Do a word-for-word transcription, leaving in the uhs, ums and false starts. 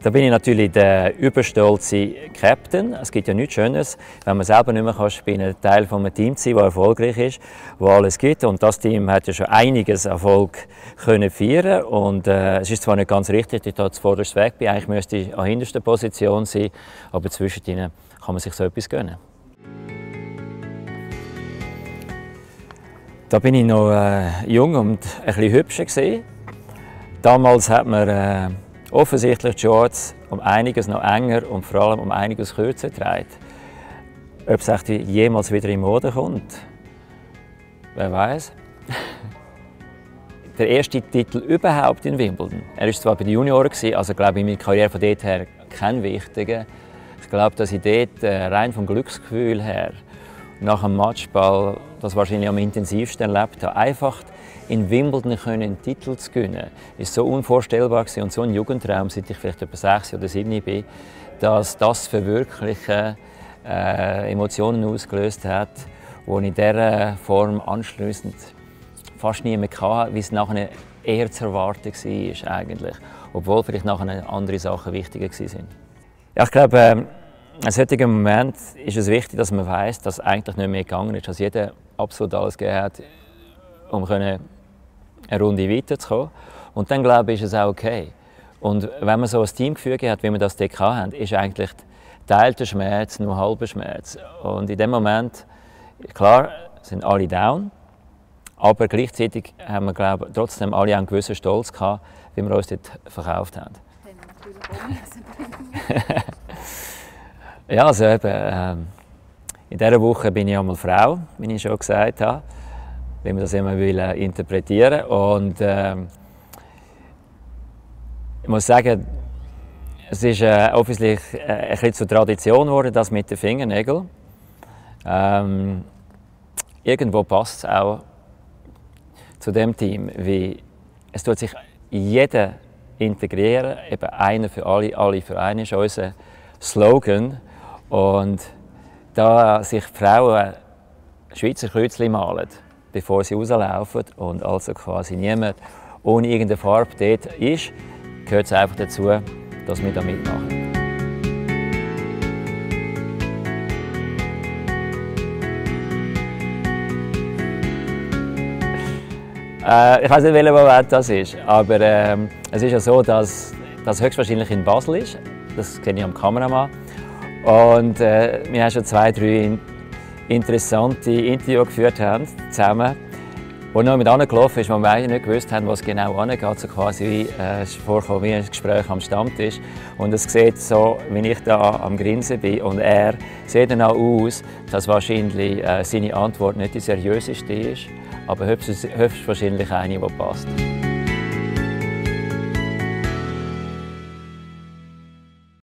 Da bin ich natürlich der überstolze Captain. Es gibt ja nichts Schönes, wenn man selber nicht mehr spielen kann, Teil von einem Team zu sein, das erfolgreich ist, wo alles gibt. Und das Team hat ja schon einiges Erfolg können feiern. Und äh, es ist zwar nicht ganz richtig, dass ich da zuvorderst weg bin. Eigentlich müsste ich an hinterster Position sein, aber zwischen ihnen kann man sich so etwas gönnen. Da bin ich noch äh, jung und ein bisschen hübscher gewesen. Damals hat man äh, offensichtlich die Shorts um einiges noch enger und vor allem um einiges kürzer getragen. Ob es echt jemals wieder in Mode kommt, wer weiß. Der erste Titel überhaupt in Wimbledon. Er war zwar bei den Junioren, also glaube ich in meiner Karriere von dort her kein wichtiger. Ich glaube, dass ich dort äh, rein vom Glücksgefühl her nach dem Matchball das wahrscheinlich am intensivsten erlebt habe. Einfach in Wimbledon einen Titel zu gewinnen, ist so unvorstellbar gewesen und so ein Jugendtraum, seit ich vielleicht etwa sechs oder sieben bin, dass das verwirklichen äh, Emotionen ausgelöst hat, die ich in dieser Form anschliessend fast nie mehr hatte, wie es nachher eher zu erwarten war eigentlich, obwohl vielleicht nachher andere Sachen wichtiger waren. Ja, ich glaube, äh, in solchen Moment ist es wichtig, dass man weiß, dass eigentlich nicht mehr gegangen ist, dass jeder absolut alles gegeben hat, um eine Runde weiterzukommen. Und dann glaube ich, ist es auch okay. Und wenn man so ein Teamgefüge hat, wie wir das dort hatten, ist eigentlich geteilter Schmerz nur halber Schmerz. Und in dem Moment, klar, sind alle down, aber gleichzeitig haben wir, glaube ich, trotzdem alle einen gewissen Stolz gehabt, wie wir uns dort verkauft haben. Ja, also eben, äh, in dieser Woche bin ich einmal Frau, wie ich schon gesagt habe, wie man das immer will, äh, interpretieren. Und äh, ich muss sagen, es ist äh, offensichtlich äh, ein bisschen zur Tradition geworden, das mit den Fingernägeln. Ähm, irgendwo passt es auch zu dem Team, wie es tut sich jeder integrieren, eben einer für alle, alle für einen ist unser Slogan. Und da sich die Frauen Schweizer Kreuzchen malen, bevor sie rauslaufen und also quasi niemand ohne irgendeine Farbe dort ist, gehört es einfach dazu, dass wir da mitmachen. Äh, ich weiß nicht, welcher Moment das ist, aber äh, es ist ja so, dass das höchstwahrscheinlich in Basel ist. Das sehe ich am Kameramann. Und äh, wir haben schon zwei, drei interessante Interviews geführt haben, zusammen, wo noch mit gelaufen ist, wo wir eigentlich nicht gewusst haben, was genau angeht. So quasi wie äh, vorkommen wie ein Gespräch am Stammtisch. Und es sieht so, wie ich da am Grinsen bin. Und er sieht dann auch aus, dass wahrscheinlich äh, seine Antwort nicht die seriöseste ist, aber höchstwahrscheinlich eine, die passt.